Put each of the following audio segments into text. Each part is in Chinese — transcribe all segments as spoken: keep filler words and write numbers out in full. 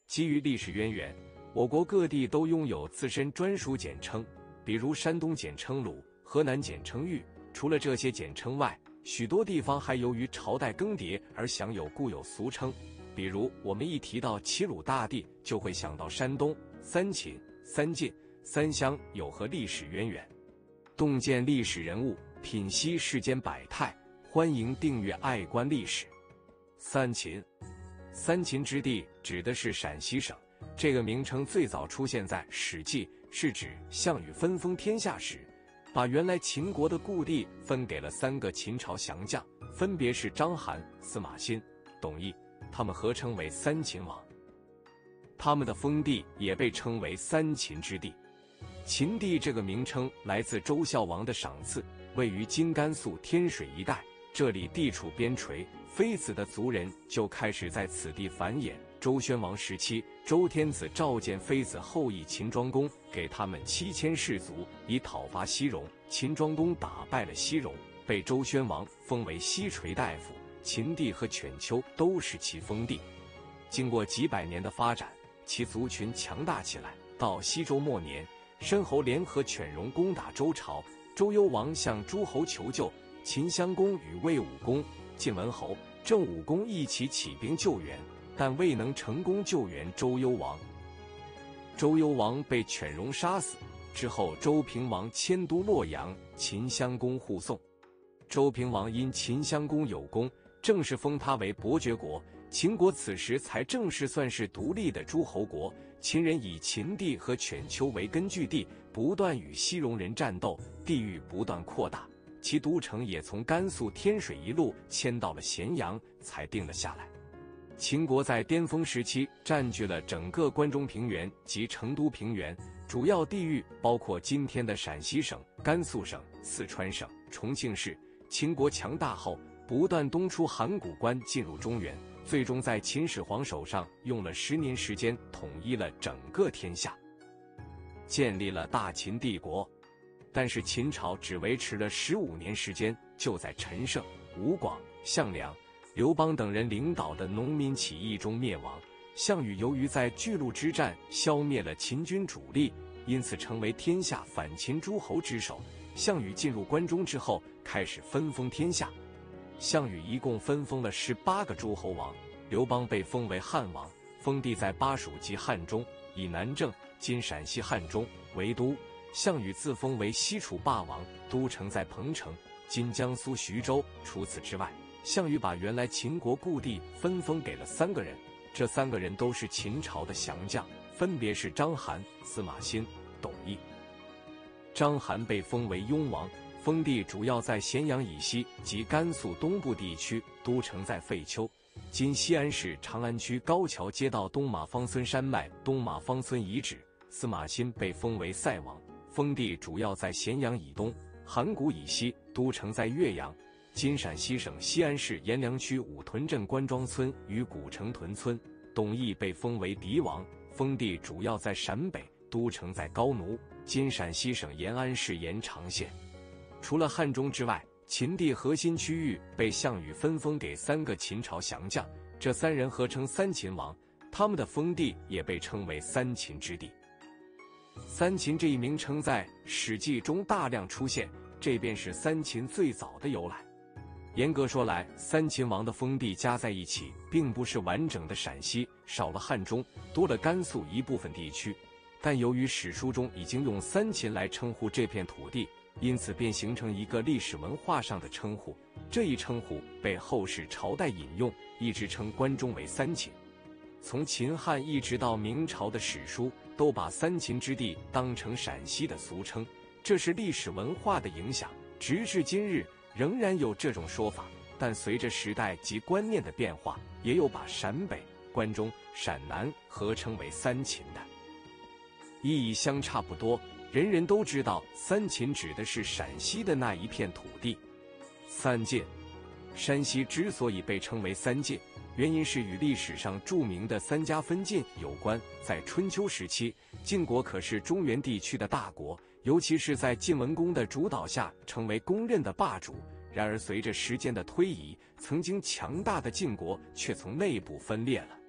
基于历史渊源，我国各地都拥有自身专属简称，比如山东简称鲁，河南简称豫。除了这些简称外，许多地方还由于朝代更迭而享有固有俗称。比如我们一提到齐鲁大地，就会想到山东、三秦、三晋、三湘有何历史渊源。洞见历史人物，品析世间百态，欢迎订阅爱观历史。三秦，三秦之地指的是陕西省，这个名称最早出现在《史记》，是指项羽分封天下时，把原来秦国的故地分给了三个秦朝降将，分别是章邯、司马欣、董翳，他们合称为三秦王。他们的封地也被称为三秦之地。秦地这个名称来自周孝王的赏赐，位于今甘肃天水一带，这里地处边陲，非子的族人就开始在此地繁衍。周宣王时期，周天子召见非子后裔秦庄公，给他们七千士卒，以讨伐西戎。秦庄公打败了西戎，被周宣王封为西垂大夫，秦地和犬丘都是其封地。经过几百年的发展，其族群强大起来。到西周末年，申侯联合犬戎攻打周朝，周幽王向诸侯求救，秦襄公与魏武公、晋文侯、郑武公一起起兵救援，但未能成功救援周幽王。周幽王被犬戎杀死之后，周平王迁都洛阳，秦襄公护送。周平王因秦襄公有功，正式封他为伯爵国。秦国此时才正式算是独立的诸侯国。秦人以秦地和犬丘为根据地，不断与西戎人战斗，地域不断扩大，其都城也从甘肃天水一路迁到了咸阳，才定了下来。秦国在巅峰时期占据了整个关中平原及成都平原，主要地域包括今天的陕西省、甘肃省、四川省、重庆市。秦国强大后，不断东出函谷关进入中原，最终在秦始皇手上用了十年时间统一了整个天下，建立了大秦帝国。但是秦朝只维持了十五年时间，就在陈胜、吴广、项梁、刘邦等人领导的农民起义中灭亡。项羽由于在巨鹿之战消灭了秦军主力，因此成为天下反秦诸侯之首。项羽进入关中之后，开始分封天下。项羽一共分封了十八个诸侯王，刘邦被封为汉王，封地在巴蜀及汉中，以南郑（今陕西汉中）为都。项羽自封为西楚霸王，都城在彭城（今江苏徐州）。除此之外，项羽把原来秦国故地分封给了三个人，这三个人都是秦朝的降将，分别是章邯、司马欣、董翳。章邯被封为雍王，封地主要在咸阳以西及甘肃东部地区，都城在废丘（今西安市长安区高桥街道东马方村山脉东马方村遗址）。司马欣被封为塞王，封地主要在咸阳以东、函谷以西，都城在岳阳（今陕西省西安市阎良区五屯镇关庄村与古城屯村）。董翳被封为狄王，封地主要在陕北，都城在高奴（今陕西省延安市延长县）。除了汉中之外，秦地核心区域被项羽分封给三个秦朝降将，这三人合称三秦王，他们的封地也被称为三秦之地。三秦这一名称在《史记》中大量出现，这便是三秦最早的由来。严格说来，三秦王的封地加在一起，并不是完整的陕西，少了汉中，多了甘肃一部分地区。但由于史书中已经用三秦来称呼这片土地，因此便形成一个历史文化上的称呼。这一称呼被后世朝代引用，一直称关中为三秦。从秦汉一直到明朝的史书，都把三秦之地当成陕西的俗称，这是历史文化的影响，直至今日仍然有这种说法。但随着时代及观念的变化，也有把陕北、关中、陕南合称为三秦的，意义相差不多。人人都知道三秦指的是陕西的那一片土地。三晋，山西之所以被称为三晋，原因是与历史上著名的三家分晋有关。在春秋时期，晋国可是中原地区的大国，尤其是在晋文公的主导下，成为公认的霸主。然而随着时间的推移，曾经强大的晋国却从内部分裂了。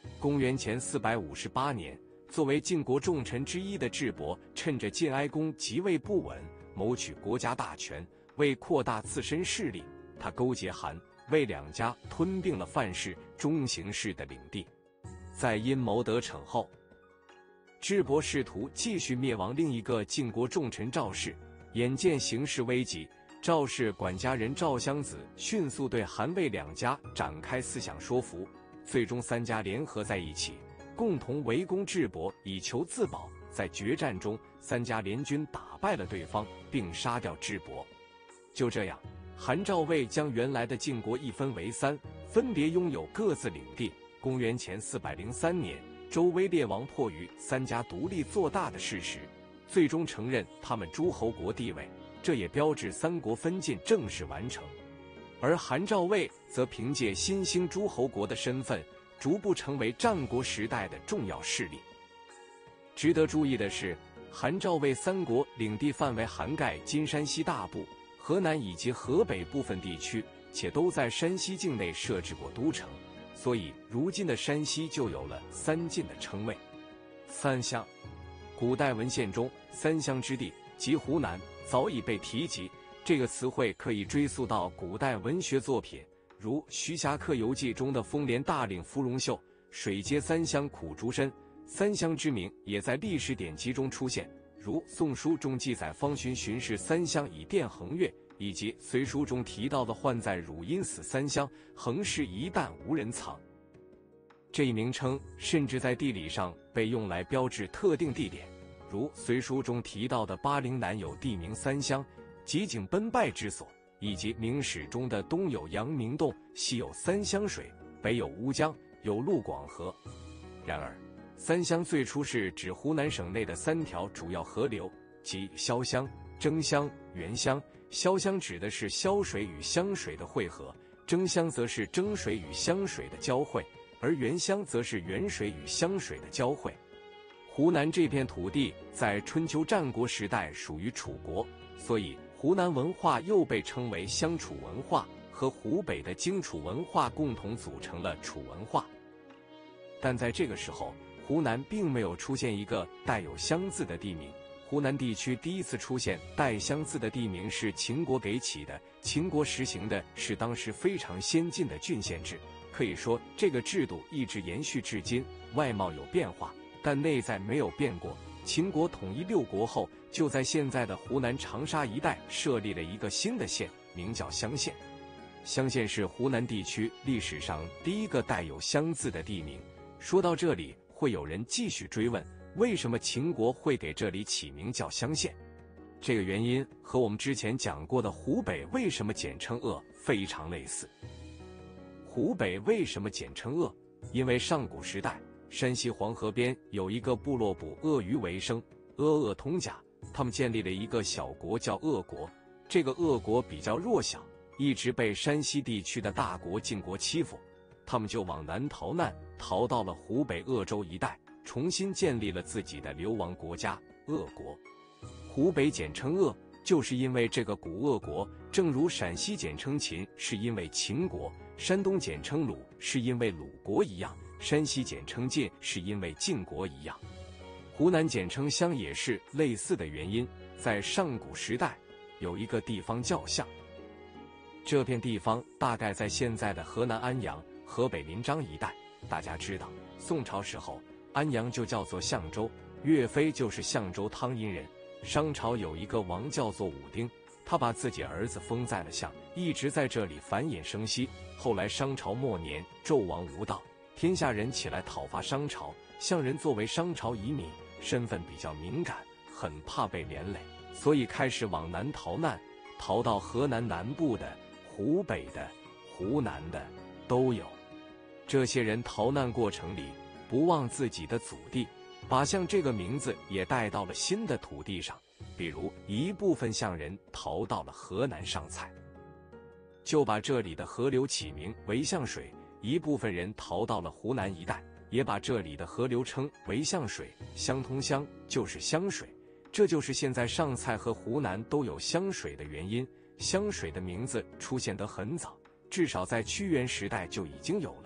公元前四百五十八年，作为晋国重臣之一的智伯，趁着晋哀公即位不稳，谋取国家大权，为扩大自身势力，他勾结韩、魏两家，吞并了范氏、中行氏的领地。在阴谋得逞后，智伯试图继续灭亡另一个晋国重臣赵氏。眼见形势危急，赵氏管家人赵襄子迅速对韩魏两家展开思想说服，最终三家联合在一起，共同围攻智伯，以求自保。在决战中，三家联军打败了对方，并杀掉智伯。就这样，韩赵魏将原来的晋国一分为三，分别拥有各自领地。公元前四百零三年，周威烈王迫于三家独立做大的事实，最终承认他们诸侯国地位，这也标志三国分晋正式完成。而韩赵魏则凭借新兴诸侯国的身份，逐步成为战国时代的重要势力。值得注意的是，韩赵魏三国领地范围涵盖今山西大部、河南以及河北部分地区，且都在山西境内设置过都城，所以如今的山西就有了三晋的称谓。三乡，古代文献中三乡之地即湖南早已被提及，这个词汇可以追溯到古代文学作品，如《徐霞客游记》中的丰连大岭芙蓉秀，水接三乡苦竹深。三乡之名也在历史典籍中出现，如《宋书》中记载方寻巡视三乡以电衡月，以及《隋书》中提到的患在汝阴死三乡，横尸一旦无人藏。这一名称甚至在地理上被用来标志特定地点，如《隋书》中提到的巴陵南有地名三乡，即景奔败之所，以及《明史》中的东有阳明洞，西有三湘水，北有乌江，有陆广河。然而，三乡最初是指湖南省内的三条主要河流，即潇湘、征湘、沅湘。潇湘指的是潇水与湘水的汇合，征湘则是征水与湘水的交汇，而沅湘则是沅水与湘水的交汇。湖南这片土地在春秋战国时代属于楚国，所以湖南文化又被称为湘楚文化，和湖北的荆楚文化共同组成了楚文化。但在这个时候，湖南并没有出现一个带有湘字的地名。湖南地区第一次出现带湘字的地名是秦国给起的，秦国实行的是当时非常先进的郡县制，可以说这个制度一直延续至今，外貌有变化，但内在没有变过。秦国统一六国后，就在现在的湖南长沙一带设立了一个新的县，名叫湘县。湘县是湖南地区历史上第一个带有湘字的地名。说到这里，会有人继续追问，为什么秦国会给这里起名叫湘县？这个原因和我们之前讲过的湖北为什么简称鄂非常类似。湖北为什么简称鄂？因为上古时代，山西黄河边有一个部落捕鳄鱼为生，阿鄂通甲，他们建立了一个小国叫鄂国。这个鄂国比较弱小，一直被山西地区的大国晋国欺负，他们就往南逃难，逃到了湖北鄂州一带，重新建立了自己的流亡国家鄂国。湖北简称鄂，就是因为这个古鄂国，正如陕西简称秦是因为秦国，山东简称鲁是因为鲁国一样，山西简称晋是因为晋国一样。湖南简称湘也是类似的原因。在上古时代，有一个地方叫湘，这片地方大概在现在的河南安阳、河北临漳一带。大家知道，宋朝时候安阳就叫做象州，岳飞就是象州汤阴人。商朝有一个王叫做武丁，他把自己儿子封在了象，一直在这里繁衍生息。后来商朝末年，纣王无道，天下人起来讨伐商朝，象人作为商朝遗民，身份比较敏感，很怕被连累，所以开始往南逃难，逃到河南南部的、湖北的、湖南的都有。这些人逃难过程里不忘自己的祖地，把象这个名字也带到了新的土地上。比如一部分象人逃到了河南上蔡，就把这里的河流起名为象水；一部分人逃到了湖南一带，也把这里的河流称为象水。相通湘就是湘水，这就是现在上蔡和湖南都有湘水的原因。湘水的名字出现得很早，至少在屈原时代就已经有了。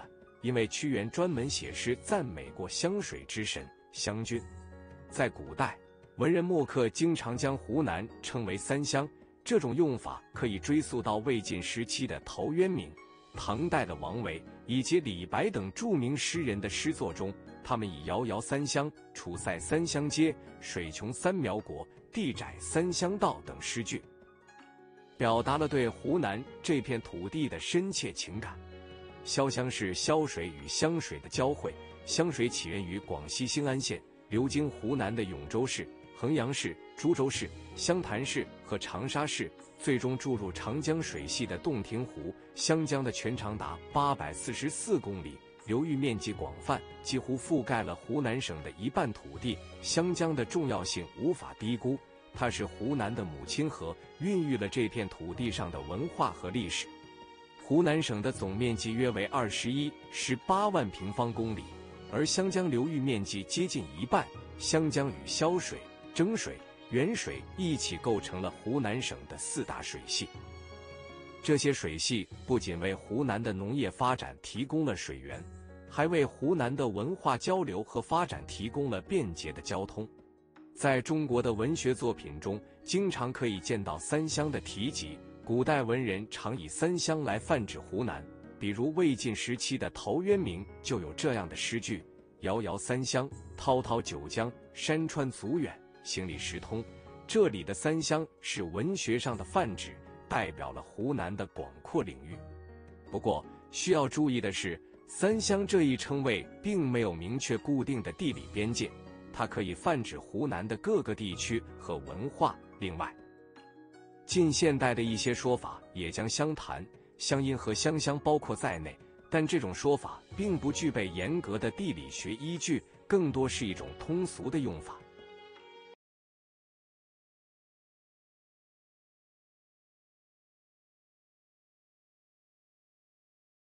因为屈原专门写诗赞美过香水之神湘君。在古代，文人墨客经常将湖南称为三湘，这种用法可以追溯到魏晋时期的陶渊明、唐代的王维以及李白等著名诗人的诗作中，他们以遥遥三湘、楚塞三湘街、水穷三苗国、地窄三湘道等诗句，表达了对湖南这片土地的深切情感。潇湘是潇水与湘水的交汇，湘水起源于广西兴安县，流经湖南的永州市、衡阳市、株洲市、湘潭市和长沙市，最终注入长江水系的洞庭湖。湘江的全长达八百四十四公里，流域面积广泛，几乎覆盖了湖南省的一半土地。湘江的重要性无法低估，它是湖南的母亲河，孕育了这片土地上的文化和历史。湖南省的总面积约为二十一点一八万平方公里，而湘江流域面积接近一半。湘江与潇水、征水、沅水一起构成了湖南省的四大水系。这些水系不仅为湖南的农业发展提供了水源，还为湖南的文化交流和发展提供了便捷的交通。在中国的文学作品中，经常可以见到三湘的提及，古代文人常以三湘来泛指湖南，比如魏晋时期的陶渊明就有这样的诗句：遥遥三湘，滔滔九江，山川阻远，行李时通。这里的三湘是文学上的泛指，代表了湖南的广阔领域。不过需要注意的是，三湘这一称谓并没有明确固定的地理边界，它可以泛指湖南的各个地区和文化。另外，近现代的一些说法也将湘潭、湘阴和湘乡包括在内，但这种说法并不具备严格的地理学依据，更多是一种通俗的用法。